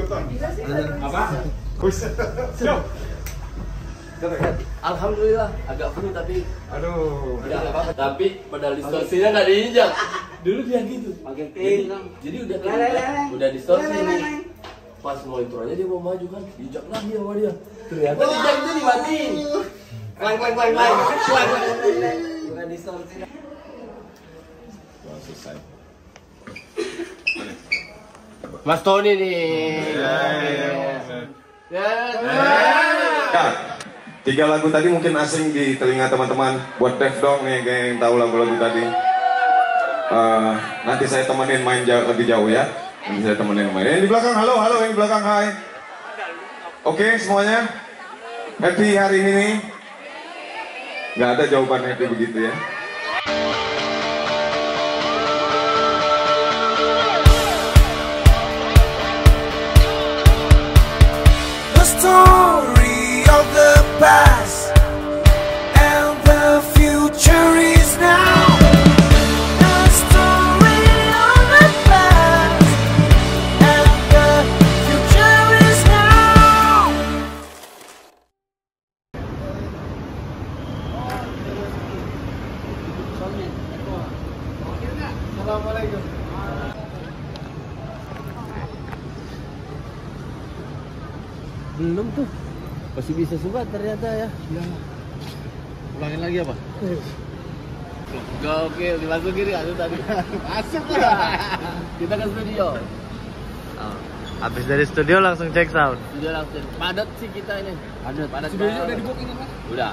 Apa? Siap. Alhamdulillah agak flu tapi Aduh. udah nggak apa-apa. Tapi pedal distorsinya nggak diinjak. Dulu dia gitu. Jadi udah distorsi nih. Pas mau intronya dia mau maju kan, diinjak lagi sama dia. Ternyata diinjak itu dimatiin. Klang. Bukan distorsi. Selesai. Mas Tony nih. Ya, 3 lagu tadi mungkin asing di telinga teman-teman. Buat Dev dong nih yang tahu lagu-lagu tadi. Nanti saya temenin main lebih jauh ya. Nanti saya temenin main. Yang di belakang, halo, yang di belakang, hai. Oke semuanya, happy hari ini nih. Nggak ada jawaban happy begitu ya. Story of the past and the future is now. The story of the past and the future is now. Assalamualaikum. Belum tuh. Masih bisa subat ternyata ya. Iya. Ulangin lagi apa? Gokil, dimasuk kiri atau tadi? Masuk lah. Kita ke studio. Habis dari studio langsung check sound. Studio langsung. Padat sih kita ini. Padat. Studionya banget. udah di booking kan? Udah.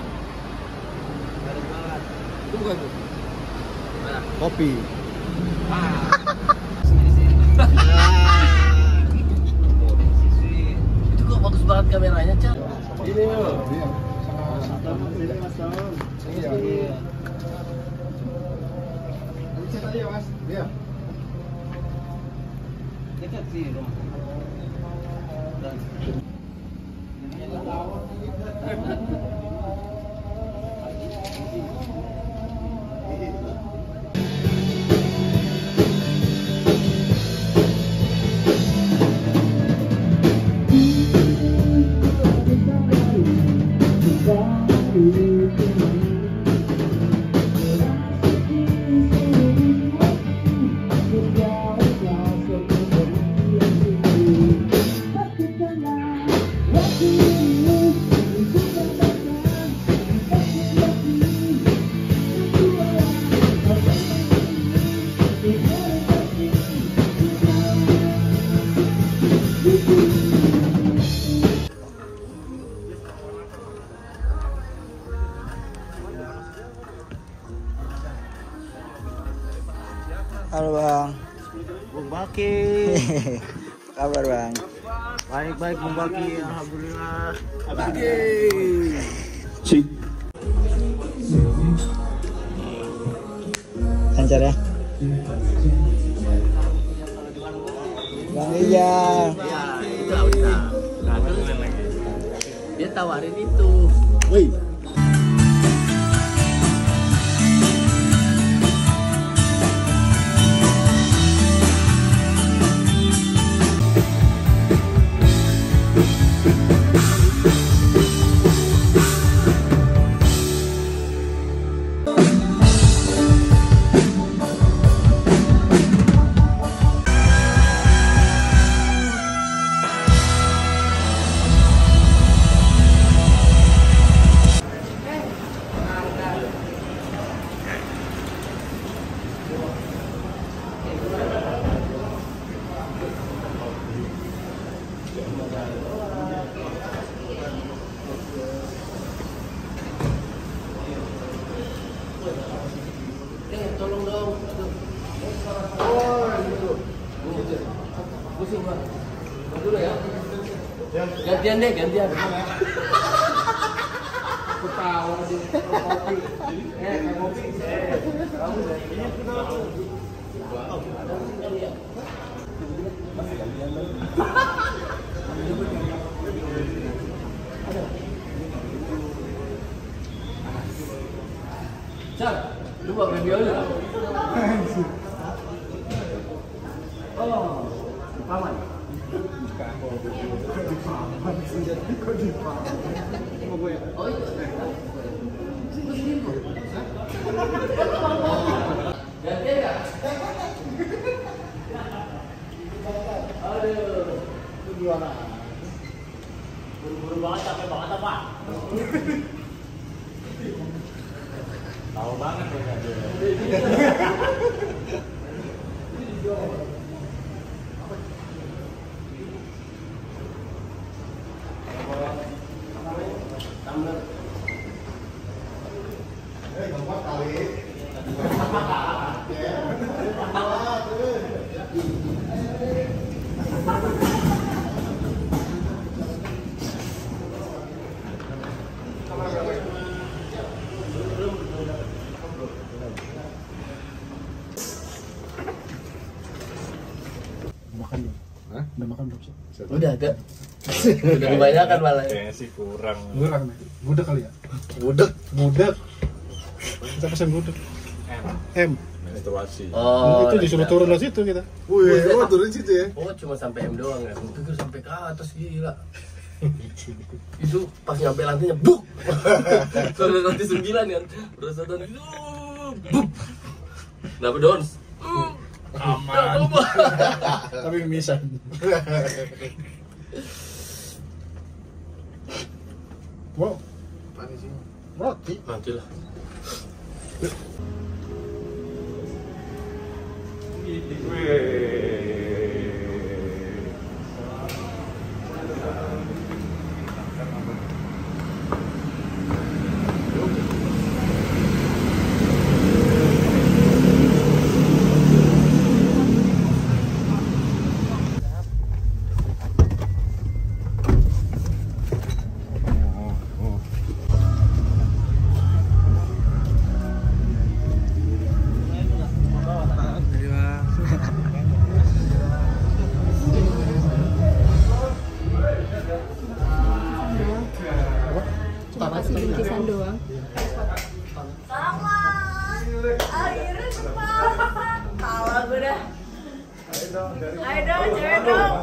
Itu bukan tuh. Mana? Kopi. Itu kok bagus banget kameranya, Cak. Ini loh. Iya. Cek aja mas. Iya. Dekat sih rumah. Halo Bang. Bung Baki. Apa kabar Bang? Baik Bung Baki, alhamdulillah. Lancar ya? Bang Ijal. Ya, itu udah. Nah, terus dia tawarin itu. Woi. Tolong dong. Oh, gitu. Pusing Bang. Dulu ya. Gantian deh, gantian. Ketawa di kopi. Kopi. Kamu dari ini Cak, lu pakai biola? Oh, paman. Buru-buru banget, capek banget apa? Tahu banget ya. Udah makan belum sih? Udah ada. Udah kebanyakan malah. Kayaknya sih kurang. Budak kali ya? Budak. Kita pesan budak. M. Menstruasi. Oh, itu disuruh turun dari situ kita. Wih, turun situ ya. Oh, cuma sampai M doang ya. Mungkin sampai ke atas gila. Itu pas nyampe lantainya buk. Sampai lantai 9 kan. Berosotan itu buk. Dapat dons. Aman. Tapi mimisan. Wow. Panis sih. Roti. Nanti lah. Masih bingkisan doang. Sama. Akhirnya cepat. Kalah gue dah. Ayo dong, cewek dong.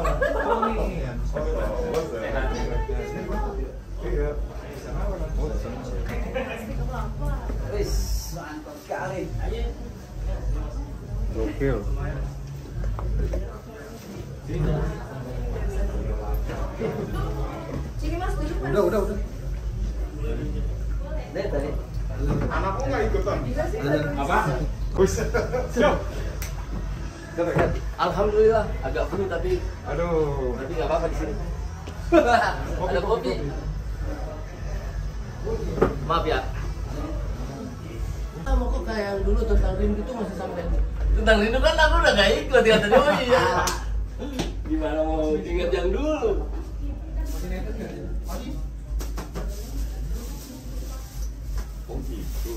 Wis, mantap sekali. Gokil. Sini Mas, duduk Mas. Udah. Lihat tadi. Anakku nggak ikutan. Bisa sih. Apa? Kus. Siap. Alhamdulillah agak flu tapi Aduh. nggak apa-apa di sini. Ada kopi. Maaf ya. Kamu kok kayak yang dulu tentang rindu itu masih sampai tentang rindu kan aku udah gak ikut ya tadi. Oh iya. Gimana mau inget yang dulu? Oh gitu.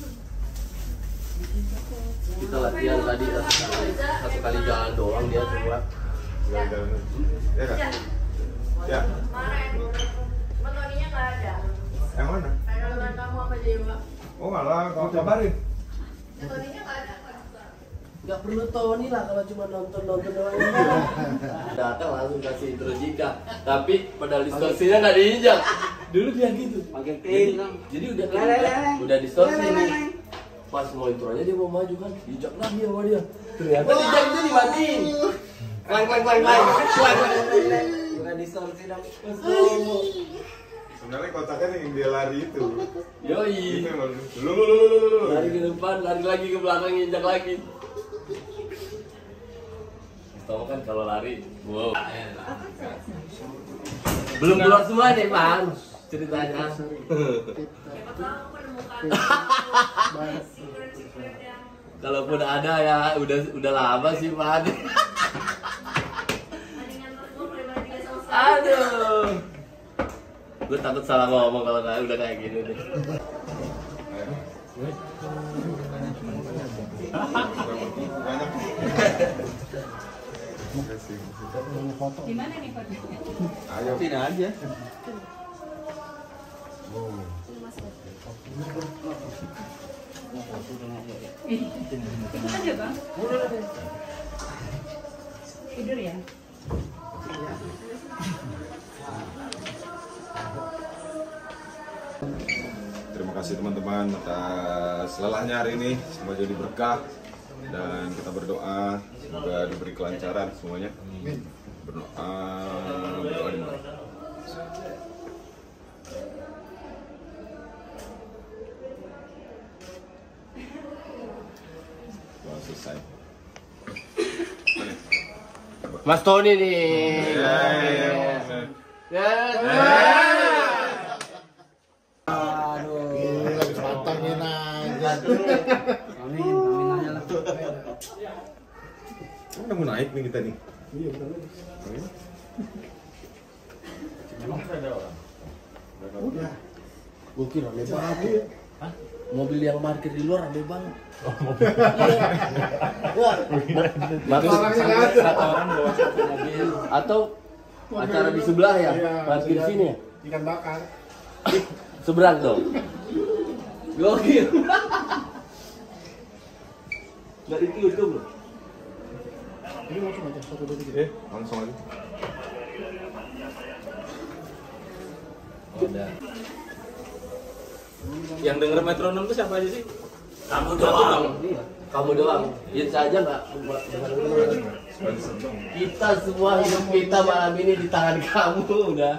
Kita latihan tadi satu kali jalan doang dia cuma. Ya kan? Ya. Kemarin. Cuma Toninya nggak ada. Yang mana? Ada dengan kamu apa Dewa? Oh malah kau kabarin. Toninya nggak ada. Gak perlu Tony lah kalau cuma nonton doang. Datang langsung kasih intro Jika. Tapi pedal distorsinya nggak diinjak. Dulu dia gitu. Jadi udah distorsi nih. Pas mau intronya dia mau maju kan, diinjak lagi sama dia. Ternyata diinjak itu dimatiin. Klang. Bukan distorsi dong. Sebenarnya kotaknya yang dia lari itu. Yoi. Itu yang lu. Lari ke depan, lari lagi ke belakang, injak lagi. Tahu kan kalau lari, wow. Belum keluar semua nih, Pan. Ceritanya. Kalaupun ada ya udah lama sih, Pan. Aduh. Gue takut salah ngomong kalau udah kayak gini nih. Gimana nih fotonya? Ayo. Tidak aja. Itu kan ya Bang? Tidur ya? Terima kasih teman-teman atas lelahnya hari ini. Semoga jadi berkah dan kita berdoa semoga diberi kelancaran semuanya. Berdoa dimulai. Doa selesai. Mas Tony nih. Ya. Pantangin aja. Amin aja lah. Udah mau naik nih kita nih. Iya betul. Memang ada orang. Udah. Gue kira rame banget. Hah? Mobil yang parkir di luar rame banget. Oh, mobil. Orangnya nggak ada. Kata orang bawa satu mobil atau acara di sebelah ya? Iya, Parkir di sini ya? Ikan bakar. Seberang dong. Gokil. Nggak di YouTube loh. Ini langsung aja 1 2 3. Langsung aja. Ada. Yang denger metronom itu siapa aja sih? Kamu doang. Kamu doang. Hits aja nggak? Kita semua hidup kita malam ini di tangan kamu udah.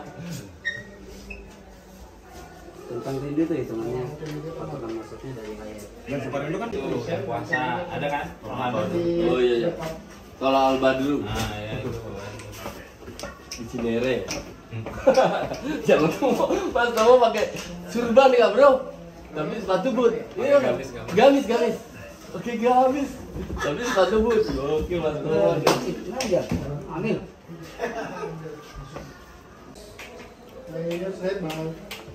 Tentang rindu tuh hitungannya. Apa kan maksudnya dari kayak Yang kemarin dulu kan puasa ada kan? Ramadan. Oh iya iya. Kalau Alba dulu Nah, ya itu. di Cinere. Jangan tuh pas kamu pakai surban ya bro. Tapi sepatu boot. Iya. Gamis. Oke gamis. Tapi sepatu boot. Oke mas bro. aja. Amin. Ayo saya mau.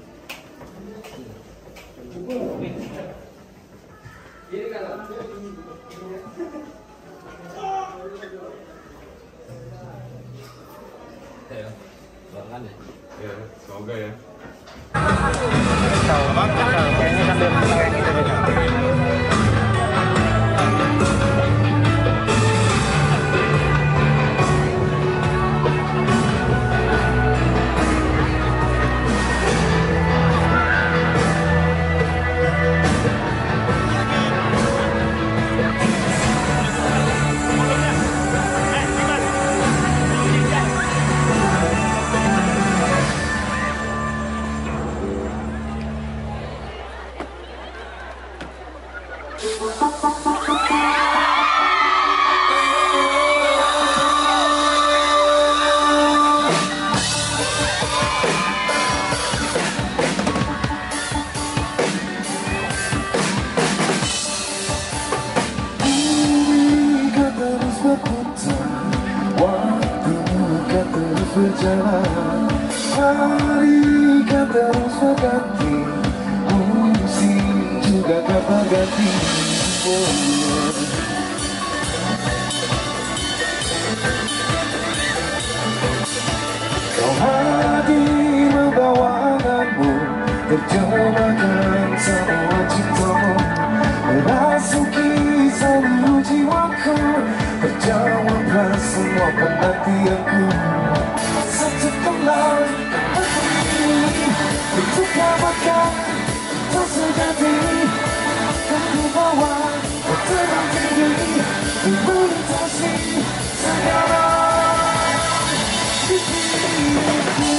Barengan ya. Ya, semoga ya. Kayaknya sambil kayak gitu deh. berjalan, hari kan terus berganti, musim juga tak berganti. Kau hadir membawa anganmu, terjemahkan semua cintamu, merasuki seluruh jiwaku, terjawablah semua penantianku. Setelah untuk dapatkan tak sejati, akan ku bawa terang tinggi, melintasi segala diriku.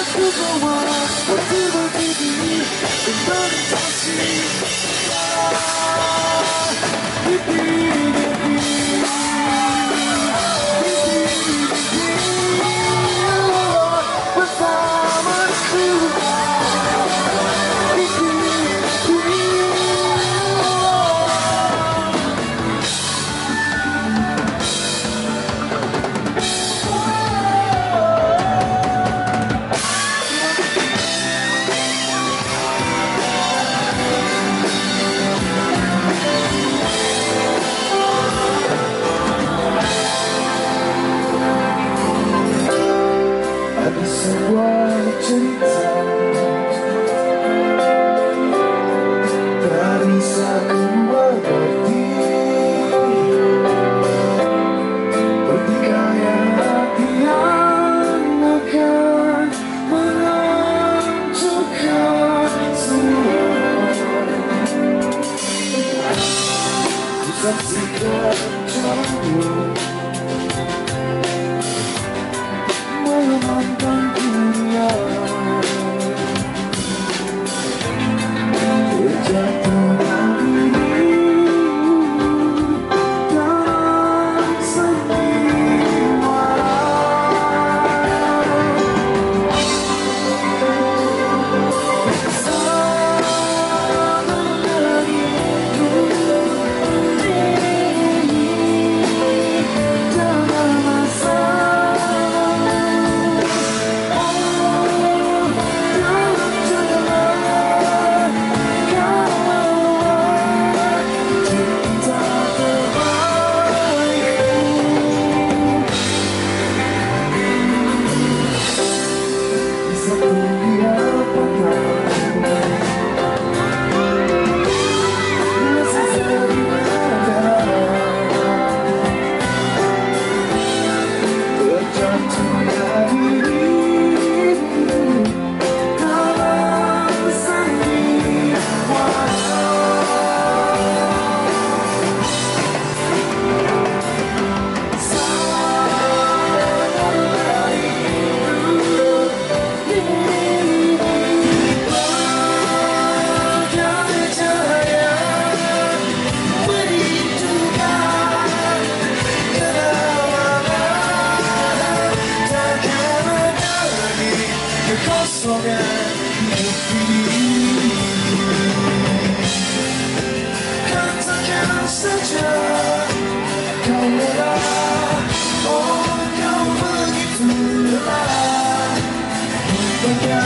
ku bawa waktu berdiri dan melintasi ada sebuah cerita tak bisa ku mengerti pertikaian hati yang akan menghancurkan semua. Ku saksikan caramu melemahkan dunia, terjatuhnya dirimu dalam sandiwara. Kekosongan hidup ini, katakan saja kau lelah, oh kau begitu lelah, lupakan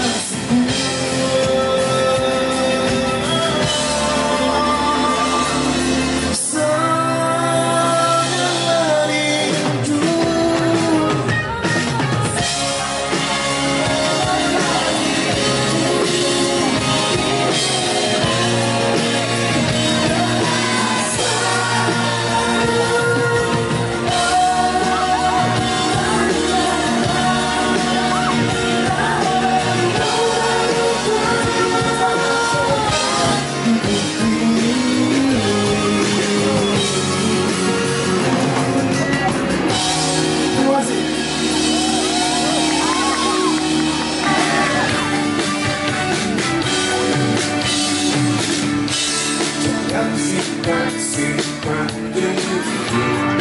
simpan dirimu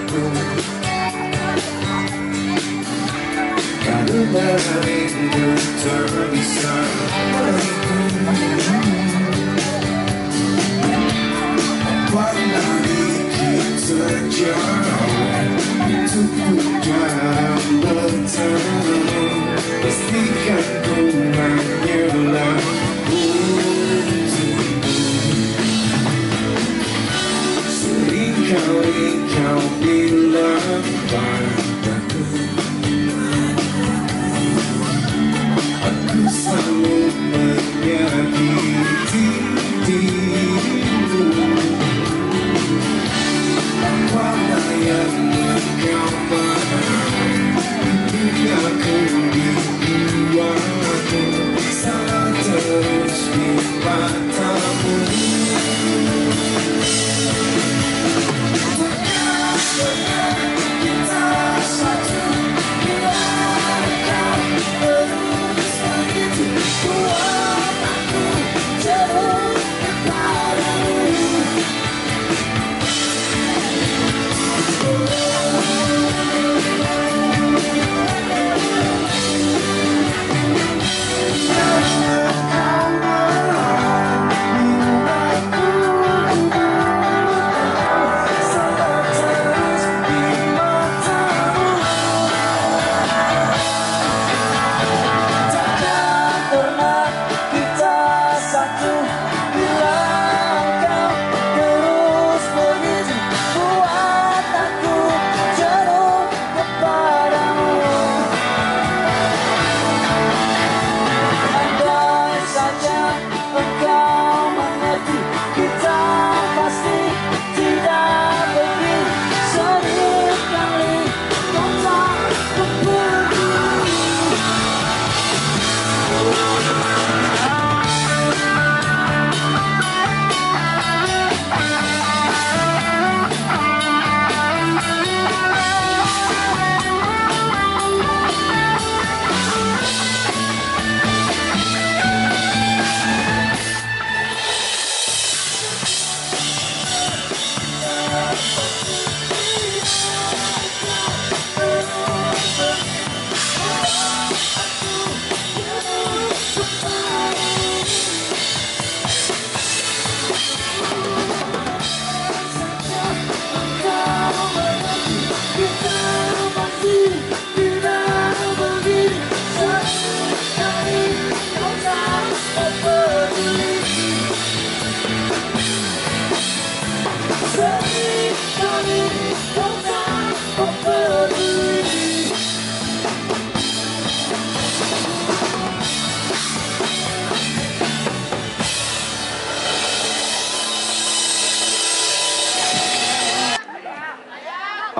karena rindu tak bisa apalagi kita jauh untuk dalam bertemu pastikan ku hanyalah kau bilang padaku aku selalu menyakiti dirimu. Apa yang engkau mau hingga ku dibuatku salah terus di matamu. Kita satu bila kau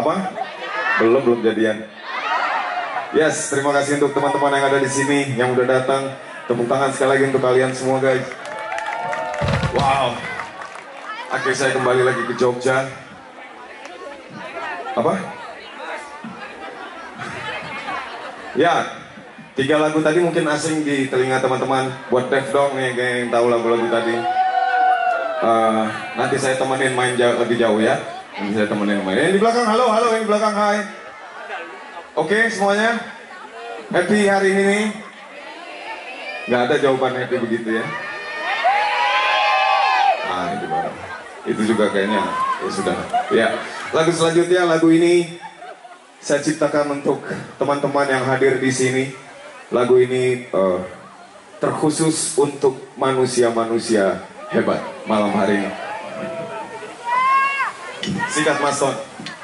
Apa? Belum jadian. Yes, terima kasih untuk teman-teman yang ada di sini yang udah datang. Tepuk tangan sekali lagi untuk kalian semua guys. Wow. Akhirnya saya kembali lagi ke Jogja. Apa? Ya, 3 lagu tadi mungkin asing di telinga teman-teman. Buat Dev dong nih yang tahu lagu-lagu tadi. Nanti saya temenin main lebih jauh ya. Nanti saya temenin main. Yang di belakang, halo, yang di belakang, hai. Oke semuanya, happy hari ini? Gak ada jawaban happy begitu ya. Itu baru. Itu juga kayaknya ya sudah. Ya, lagu selanjutnya, lagu ini saya ciptakan untuk teman-teman yang hadir di sini. Lagu ini terkhusus untuk manusia-manusia hebat malam hari ini. Sikat Mas Ton.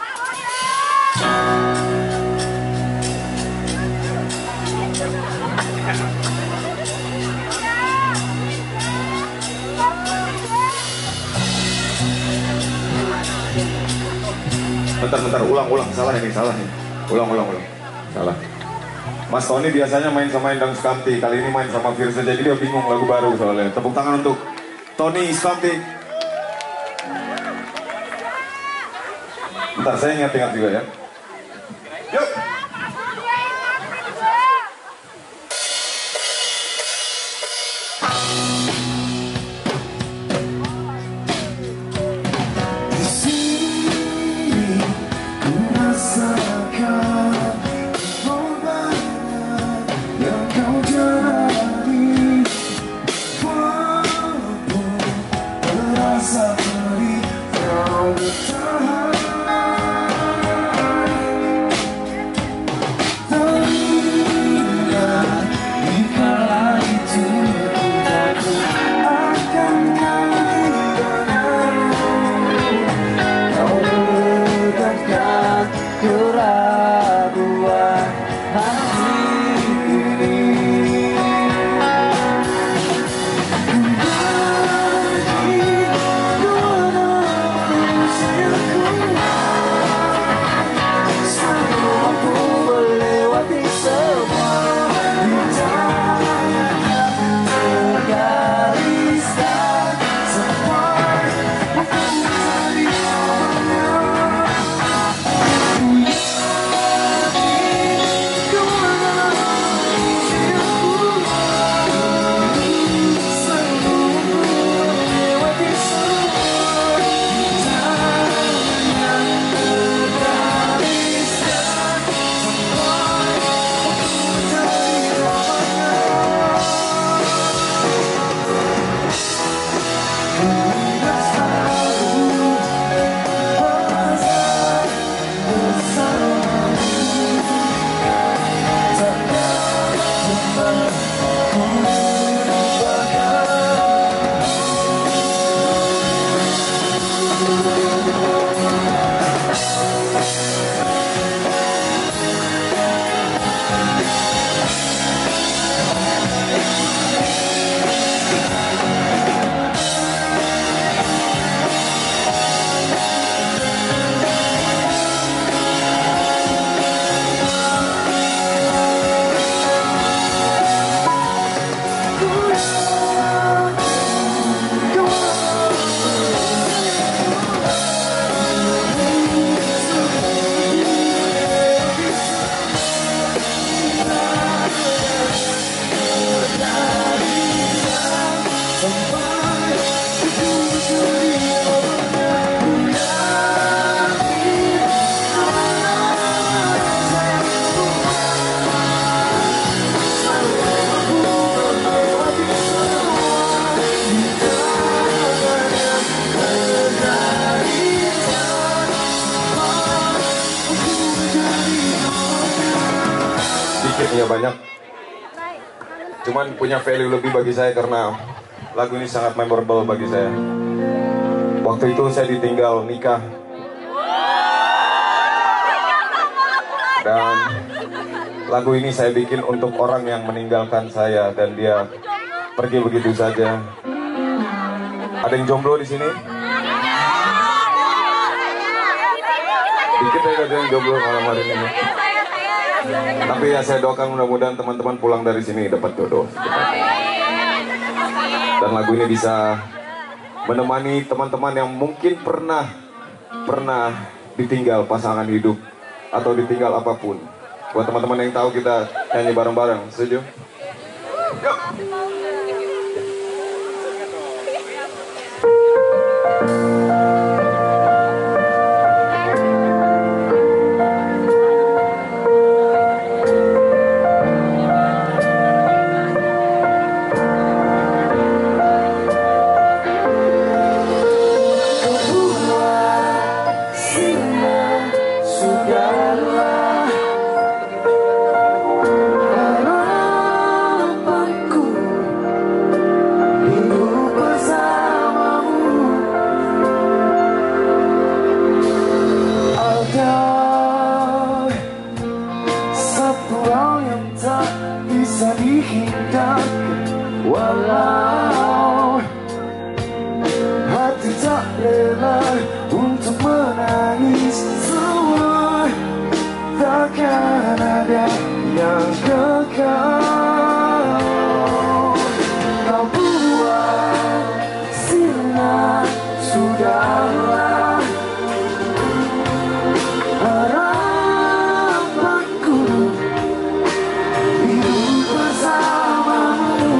Bentar, ulang, salah ini. Ulang. Salah. Mas Tony biasanya main sama Endang Sukamti, kali ini main sama Firza, jadi dia bingung lagu baru soalnya. Tepuk tangan untuk Tony Sukamti. Bentar, saya ingat juga ya. Yuk. Ya banyak, cuman punya value lebih bagi saya karena lagu ini sangat memorable bagi saya. Waktu itu saya ditinggal nikah dan lagu ini saya bikin untuk orang yang meninggalkan saya dan dia pergi begitu saja. Ada yang jomblo di sini? Dikit ya ada yang jomblo malam hari ini. Tapi ya saya doakan mudah-mudahan teman-teman pulang dari sini dapat jodoh. Dan lagu ini bisa menemani teman-teman yang mungkin pernah ditinggal pasangan hidup atau ditinggal apapun. Buat teman-teman yang tahu kita nyanyi bareng-bareng, setuju? Yuk. Walau hati tak rela untuk menangis, semua takkan ada yang kekal. Kau buat sinar, sudahlah. Harapanku hidup bersamamu.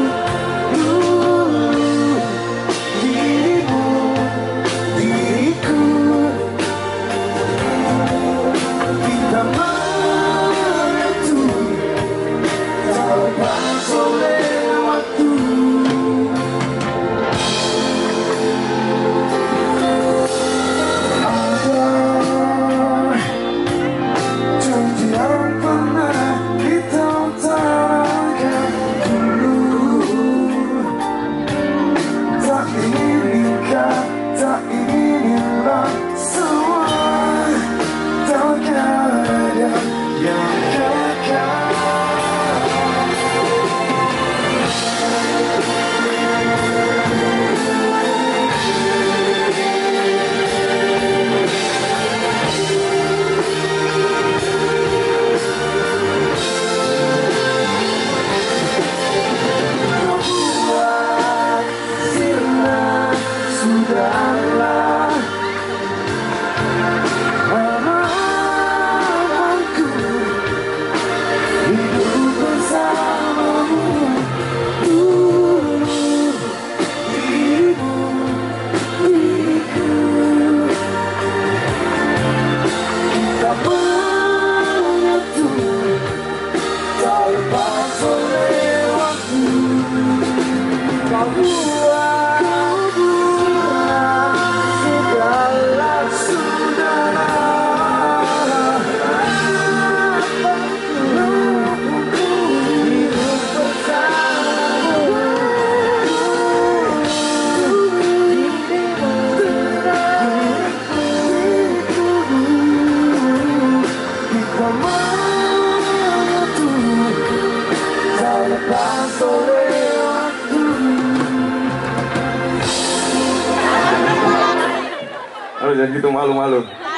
Jangan gitu, malu-malu.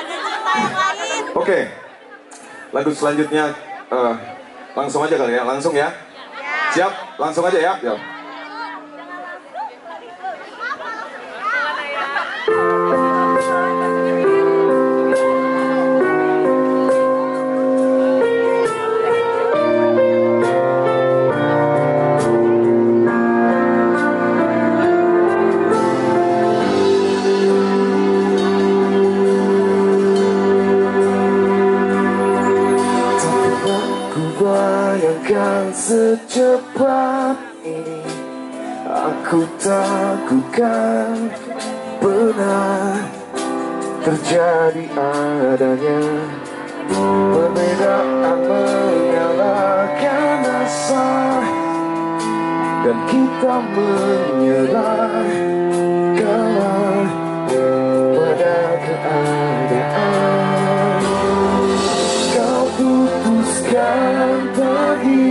Oke, lagu selanjutnya langsung aja kali ya, langsung ya. Siap, langsung aja ya. Siap. Secepat ini aku takutkan pernah terjadi adanya perbedaan menyalahkan asa dan kita menyerah kalah pada keadaan. Kau putuskan pergi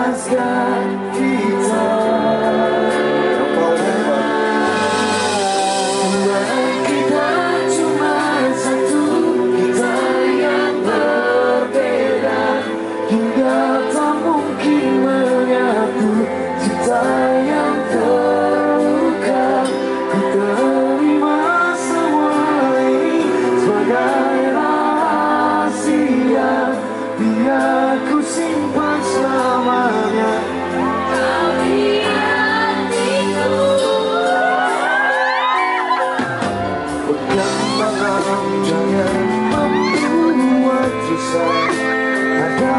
melepaskan kita.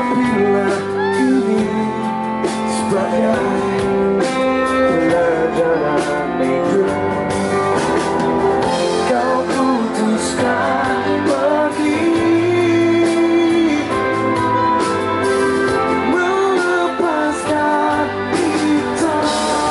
Anggaplah ini sebagai pelajaran hidup. Kau putuskan pergi, melepaskan kita.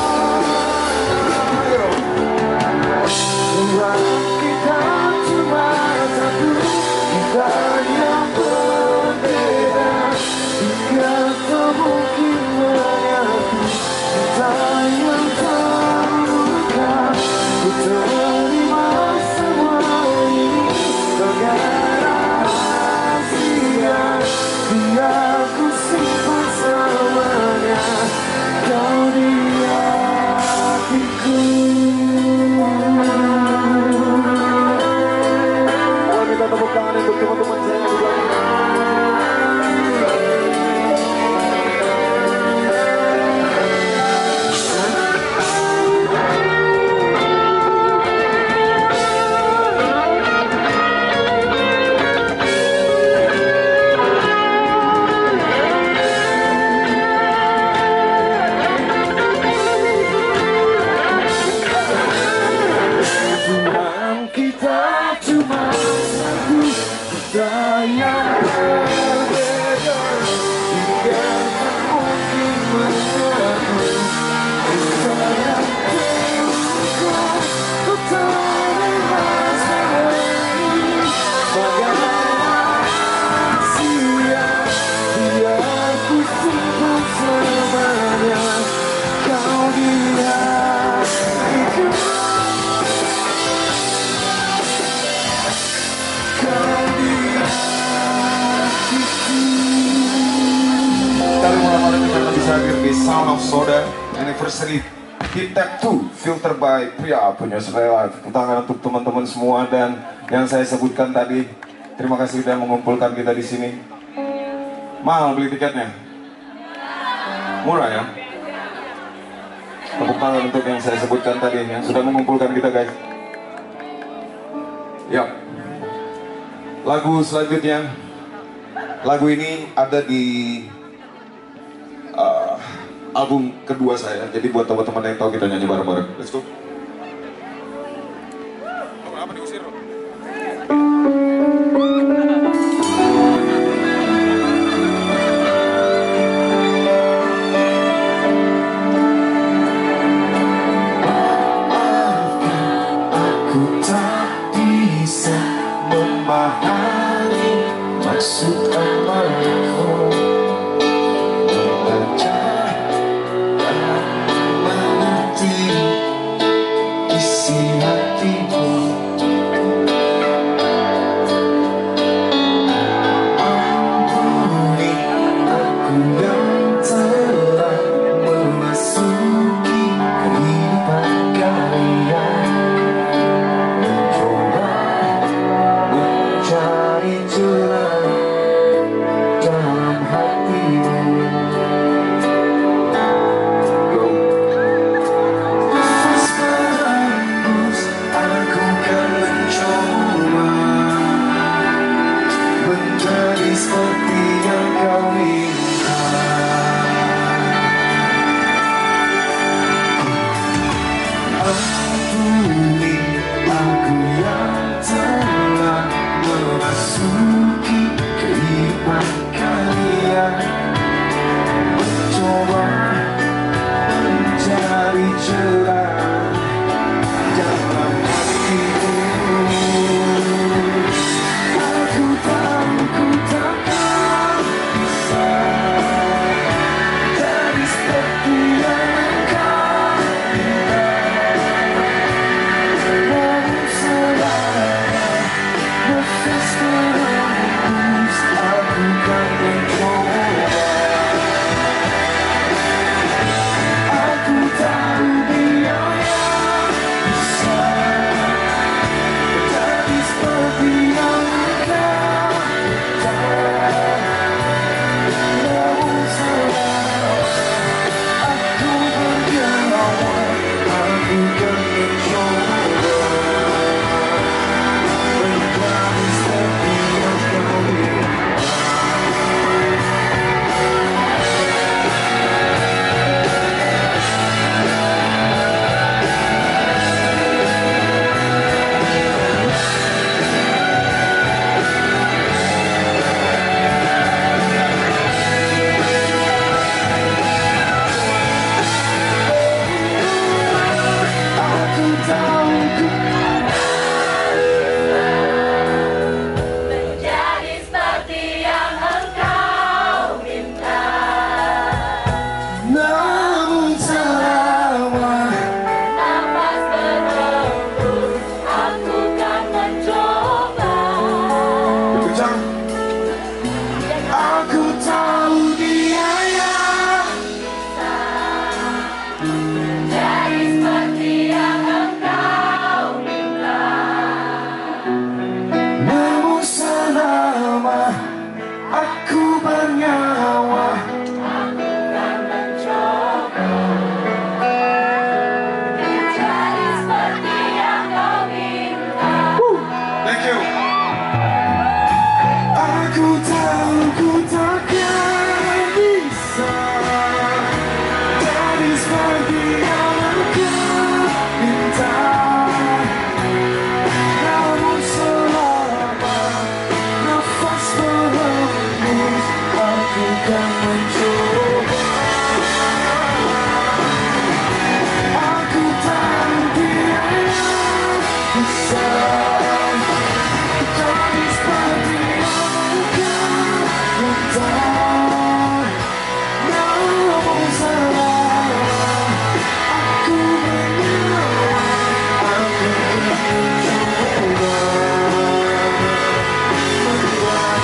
Tuhan kita cuma satu, kita yang berbeda. Hingga tak mungkin menyatu, kita yang terluka. Ku terima semua ini sebagai rahasia. Biar ku simpan selamanya kau di hatiku. Boleh minta tepuk tangan untuk teman-teman saya yang di belakang. Tuhan kita cuma satu, kita yang berbeda. Hingga tak mungkin menyatu, kita yang terluka. Ku terima semua ini sebagai rahasia. Biar ku simpan selamanya kau di hatiku. Kali malam hari ini kita bisa hadir di Sound of Soda Anniversary Hit Tap 2 Filter by Pria punya selera. Tepuk tangan untuk teman-teman semua dan yang saya sebutkan tadi. Terima kasih sudah mengumpulkan kita di sini. Mahal beli tiketnya? Murah ya? Tepuk tangan untuk yang saya sebutkan tadi yang sudah mengumpulkan kita guys. Yap. Lagu selanjutnya, lagu ini ada di album kedua saya. Jadi buat teman-teman yang tahu kita nyanyi bareng-bareng. Let's go. Apa diusir? Aku tak bisa memahami maksud amarahmu, membaca dan mengerti Aku tahu dia yang Jadi seperti yang engkau minta. namun selama aku bernyawa Aku kan mencoba jadi seperti yang kau minta. Thank you. Aku tahu ku takkan bisa jadi seperti yang engkau minta, namun selama nafas berhembus aku kan mencoba. Aku tahu dia bisa jadi seperti yang engkau minta, namun selama aku bernyawa aku kan mencoba membuat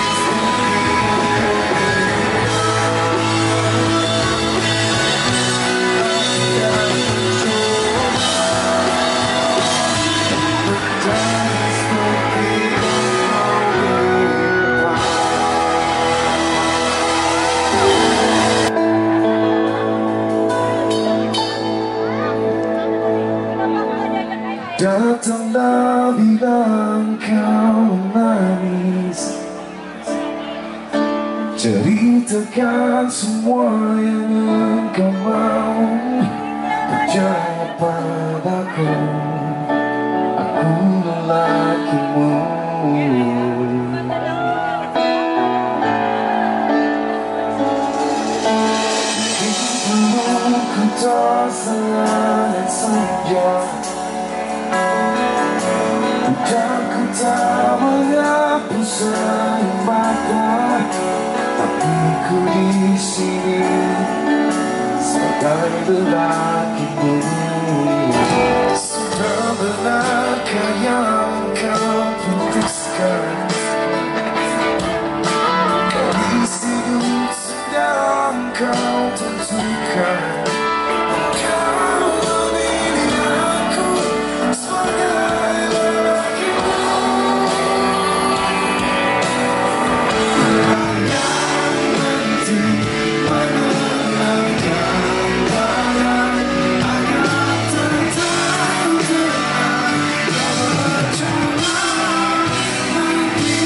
datanglah bilang kau menangis, ceritakan semua yang engkau mau, percaya padaku, aku lelakimu. Belum ku tak selamat saja, ucapku tak menghapus air mata, tapi ku di sini sebagai lelakimu. Sudah benarkah yang kau putuskan? Gadis hidup sedang kau tentukan. Kau memilih aku sebagai lelakimu. Yang penting menenangkan badan agar tetap tenang berjuang nanti.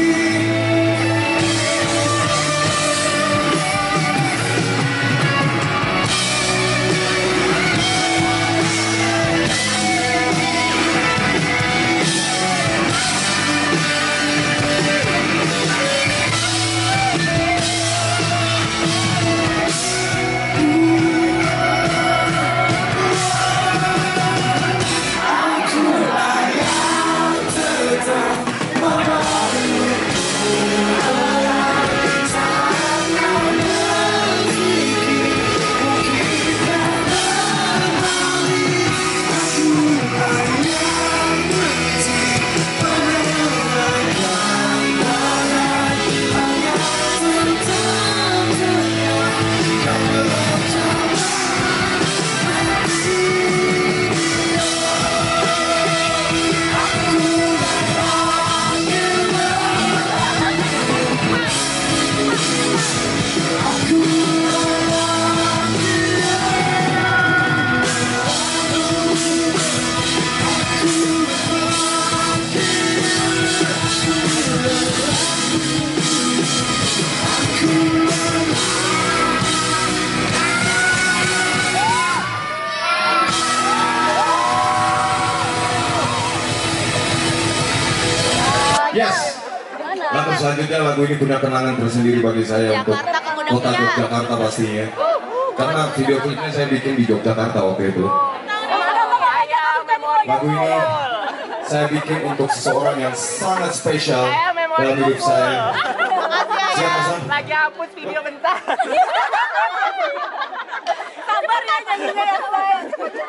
Yes. Lagu selanjutnya, lagu ini punya kenangan tersendiri bagi saya untuk kota Yogyakarta pastinya. Karena video klipnya saya bikin di Yogyakarta waktu itu. Lagu ini saya bikin untuk seseorang yang sangat spesial dalam hidup saya. Siapa Sam? Lagi hapus video bentar. Sabar ya, janjinya yang lain.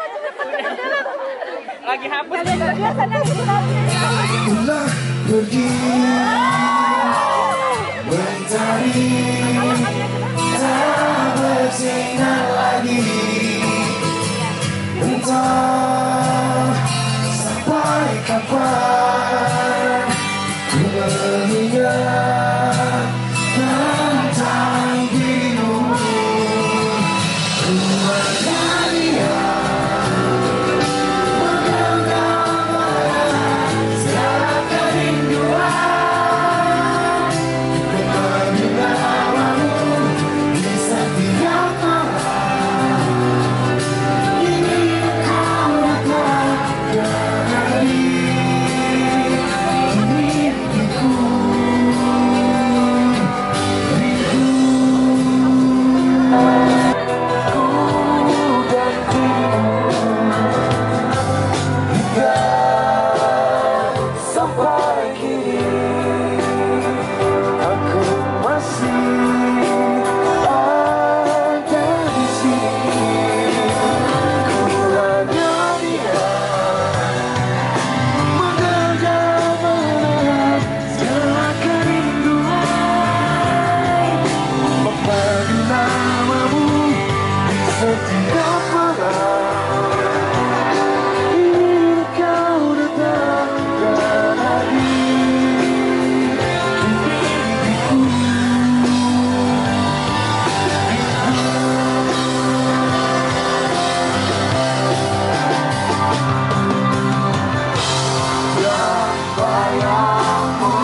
Lagi hapus. Itulah pergi mencari tak bersinar lagi. Entah sampai kapan ku mengingat tentang dirimu. Ku menyanyikan sampai kini aku masih ada di sini. Ku hanya diam mengenang segala kerinduan, memanggil namamu di setiap malam. Ingin kau datang lagi di mimpiku. Dan bayangmu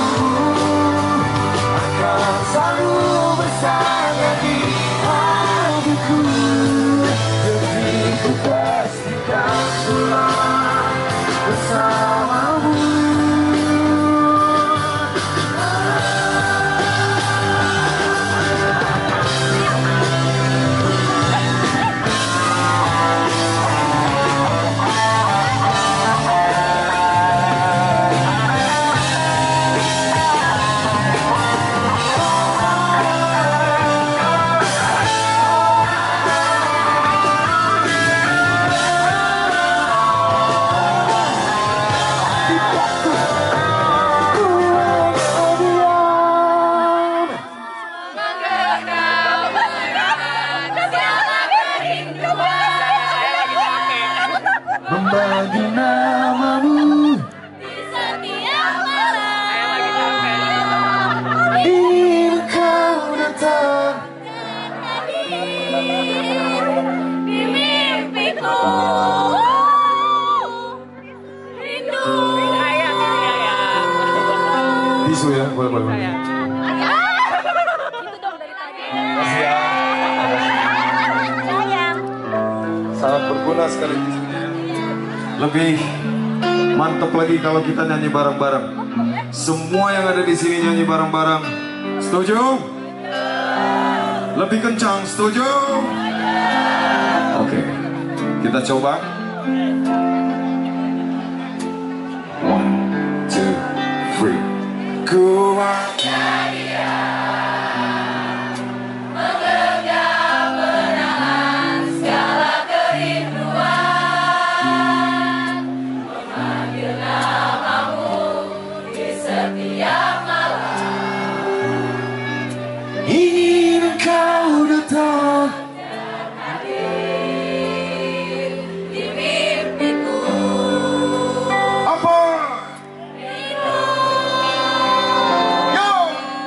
akan selalu bersama di hatiku. Demi ku pastikan pulang bersamamu. Memanggil namamu ingin kau datang di mimpiku. Rindu. Bisu ya, boleh. Itu dong dari tadi. Makasih ya. Sayang. Sangat berguna sekali bisunya. Lebih mantap lagi kalau kita nyanyi bareng-bareng. Semua yang ada di sini nyanyi bareng-bareng. Setuju? Lebih kencang, setuju? Oke, kita coba. 1, 2, 3. Kuat. ingin kau datang Di mimpiku. Apa? Yo!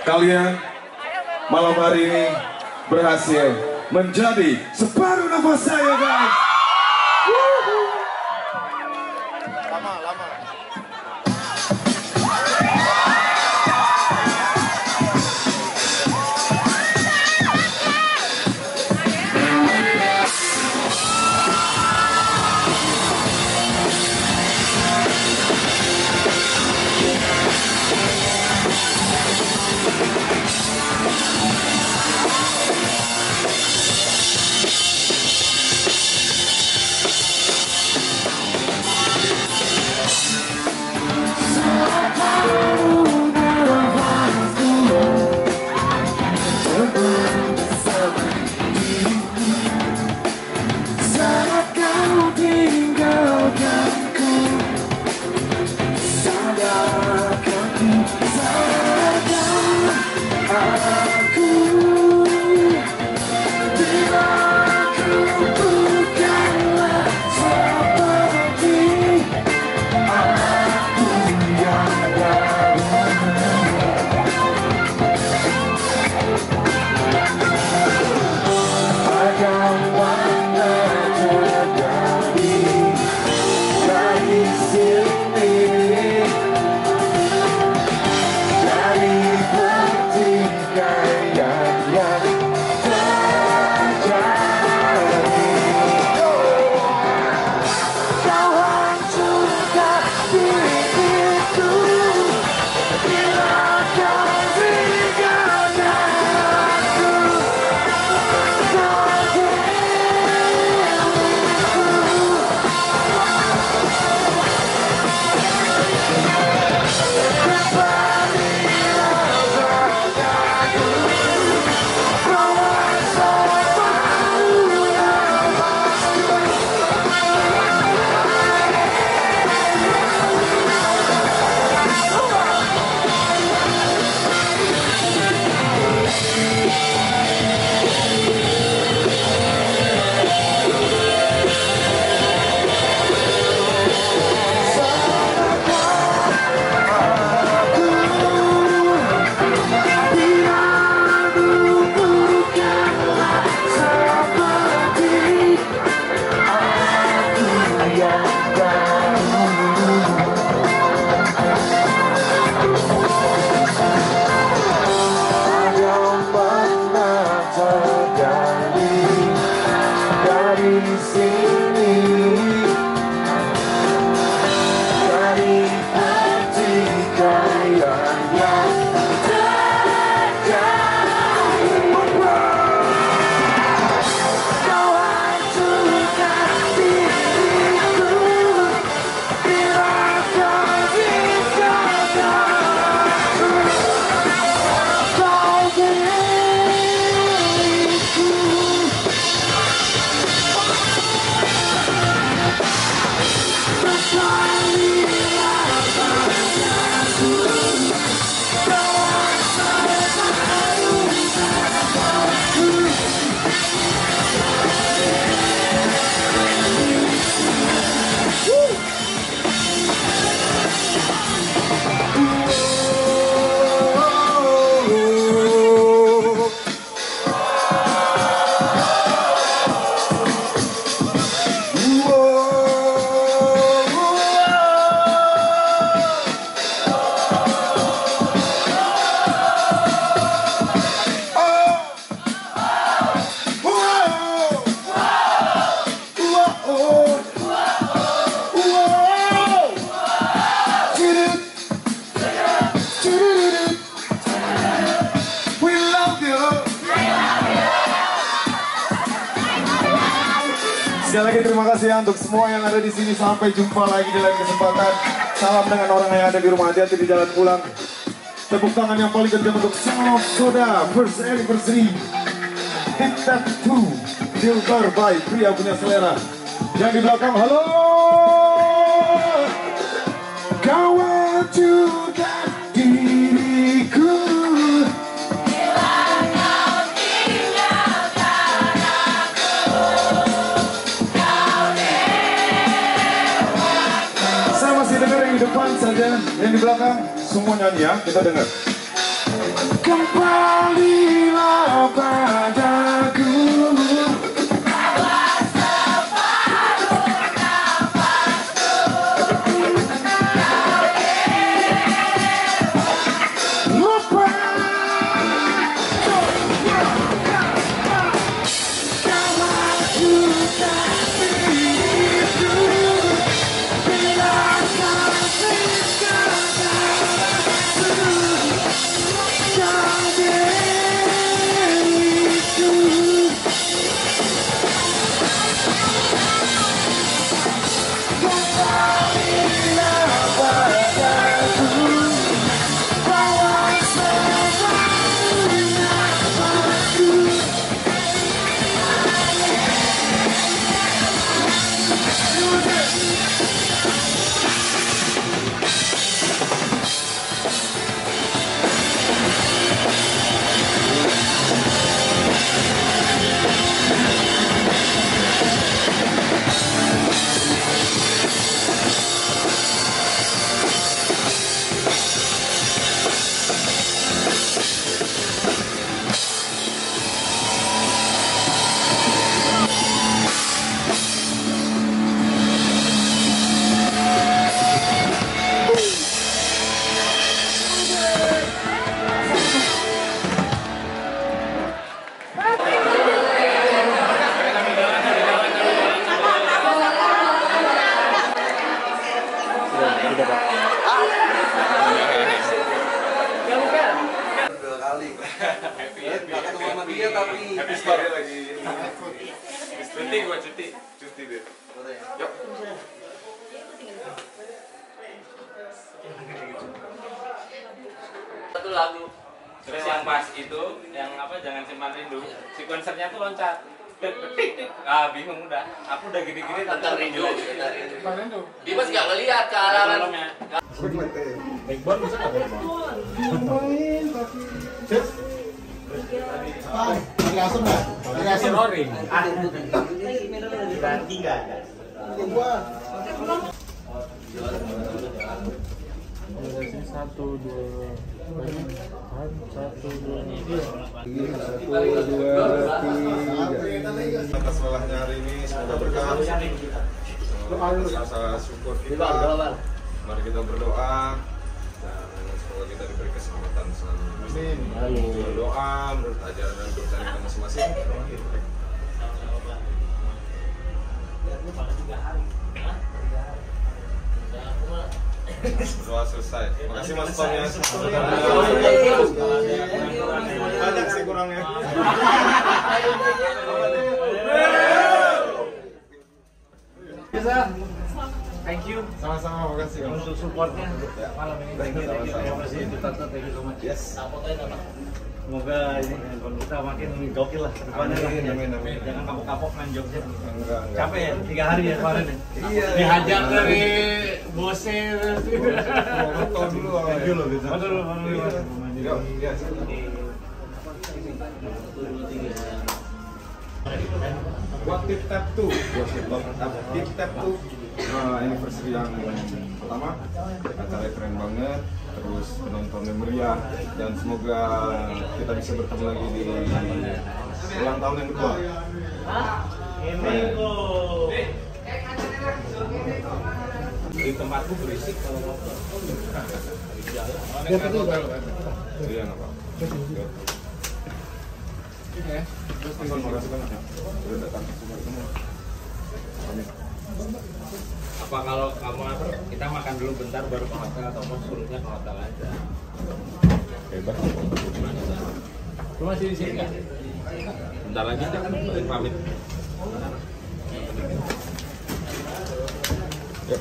Kalian malam hari ini berhasil menjadi separuh nafas saya, guys. Sekali lagi terima kasih ya untuk semua yang ada di sini. Sampai jumpa lagi di lain kesempatan. Salam dengan orang yang ada di rumah, hati-hati di jalan pulang. Tepuk tangan yang paling kencang untuk Sound Soda First Anniversary. Hit That 2 Filter by Pria Punya Selera. Yang di belakang, halo kawan juga diriku. Di depan saja, yang di belakang semua nyanyi ya, kita dengar. Happy. Nggak ketemu sama dia tapi. Happy story lagi. Cuti gua cuti. Cuti deh. Yuk. Satu lagu. Terus yang pas itu, yang apa jangan simpan rindu. Sequencernya tuh loncat. Ah bingung udah. Aku udah gini-gini tentang rindu. Dimas nggak ngeliat ke arah Dalamnya. Backbone bisa nggak backbone? Pakai asam nggak? Pakai asam. Roaring. Berarti nggak ada. Atas selahnya hari ini semoga berkah. Rasa syukur kita. Mari kita berdoa dan semoga kita diberi kesempatan selalu berdoa menurut ajaran dan kepercayaan kita masing-masing. Doa selesai. Makasih Mas Tom ya. Banyak sih kurangnya. Thank you. Sama-sama, makasih Kamu. Untuk supportnya malam ini. Thank you. Terima kasih Tante, thank you so much. Yes. Semoga ini handphone kita makin gokil lah ke depannya. Amin. Jangan kapok-kapok main Jogja. Enggak. Capek ya 3 hari ya kemarin ya. Iya. Dihajar dari bosnya. Foto dulu awalnya. Thank you loh gitu. Yuk, ya. Buat tip tap tuh, tip tap tuh anniversary yang pertama, acaranya keren banget, terus penontonnya meriah, dan semoga kita bisa bertemu lagi di ulang tahun yang kedua. Ini kok. Di tempatku berisik kalau ngobrol. Dia tadi udah. Iya nggak apa-apa. Ya. Terus makasih banyak ya. Udah datang semua. Apa kalau kamu kita makan dulu bentar baru ke hotel atau mau suruhnya ke hotel aja? Hebat. Lu masih di sini nggak? Bentar lagi deh, pamit. Yuk.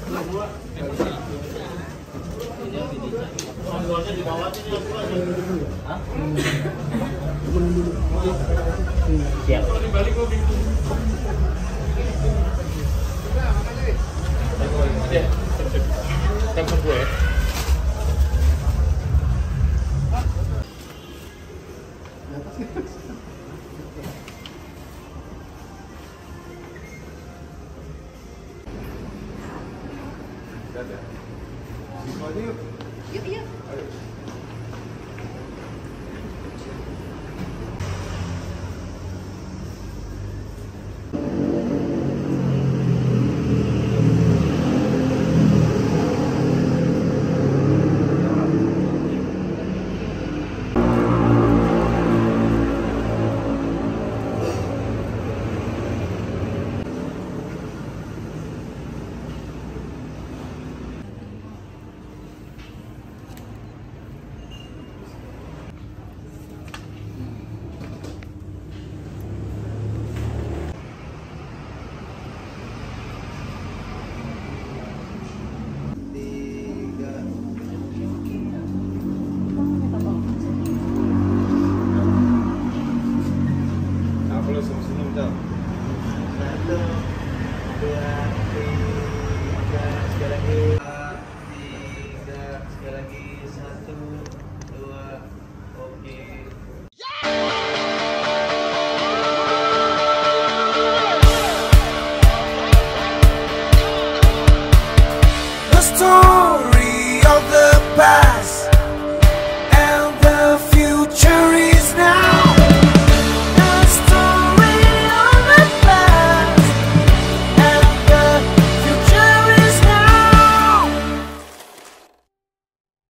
Siap. Telepon gue.